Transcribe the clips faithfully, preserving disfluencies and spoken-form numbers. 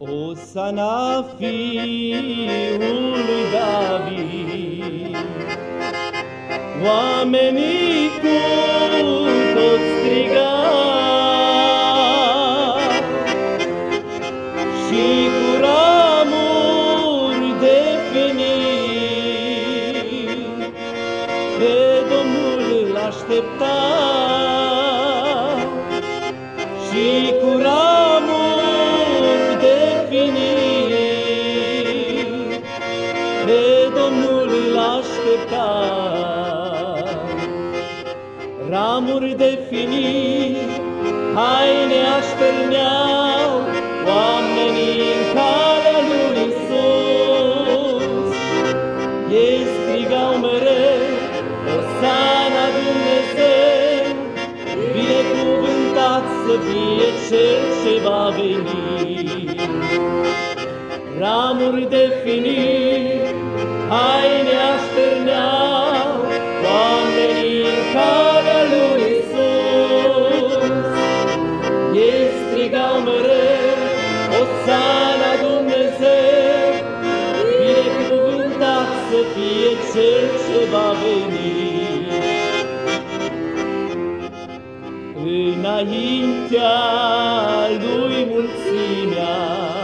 Osana fiului David, oamenii cu tot strigau și cu ramuri de fenii pe Domnul îl așteptau și cu ramuri de fenii pe Domnul îl așteptau. Ramuri de finii, haine așterneau oamenii în calea lui Iisus. Ei strigau mereu, Osana Dumnezeu, binecuvântat să fie Cel ce va veni. Ramuri de finii, haine așterneau oamenii în calea lui Iisus. Ei strigau mereu, Osana Dumnezeu, binecuvântat să fie Cel ce va veni. Înaintea lui mulțimea,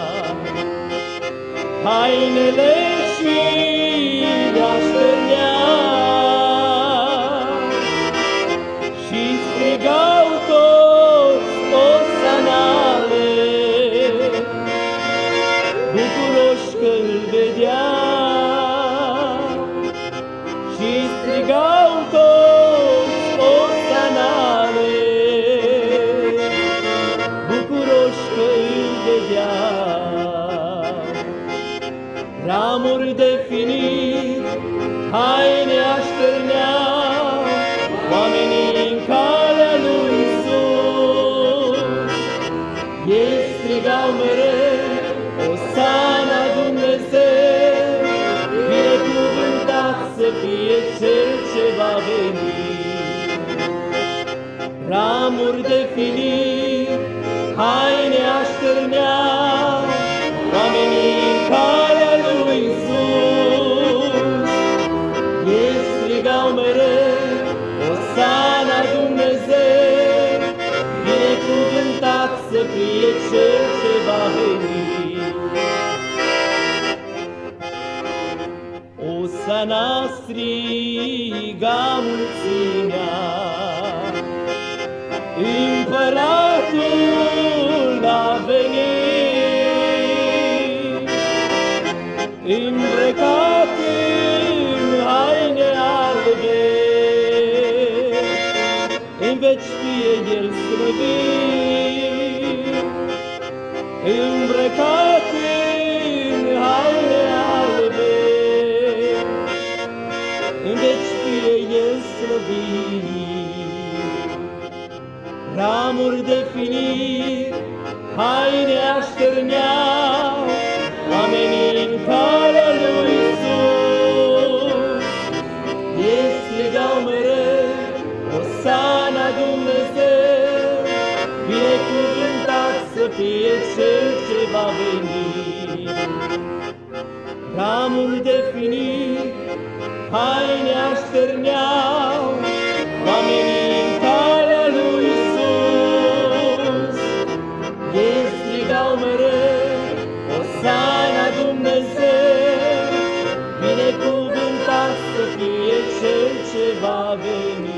hainele și le așterneau și strigau toți osanale, bucuroși că îl vedeau. Și strigau toți osanale, bucuroși că îl vedeau. Ramuri de finii, haine așterneau oamenii în calea lui Iisus. Ei strigau mereu, Osana Dumnezeu, binecuvântat să fie Cel ce va veni. Ramuri de finii, haine așterneau oamenii în calea lui Iisus. Ei strigau mereu, Osana Dumnezeu, binecuvântat să fie Cel ce va veni. Osana striga mulțimea, Împăratul a venit, îmbrăcat în haine albe, în veci fie El slăvit. Îmbrăcat în haine albe, în veci fie El slăvit. Ramuri de finii, haine așterneau oamenii în calea lui Iisus. Ei strigau mereu, Osana Dumnezeu, binecuvântat să fie Cel ce va veni. Ramuri de finii, haine așterneau oamenii în calea lui Iisus. Ei strigau mereu, Osana Dumnezeu, binecuvântat să fie Cel ce va veni.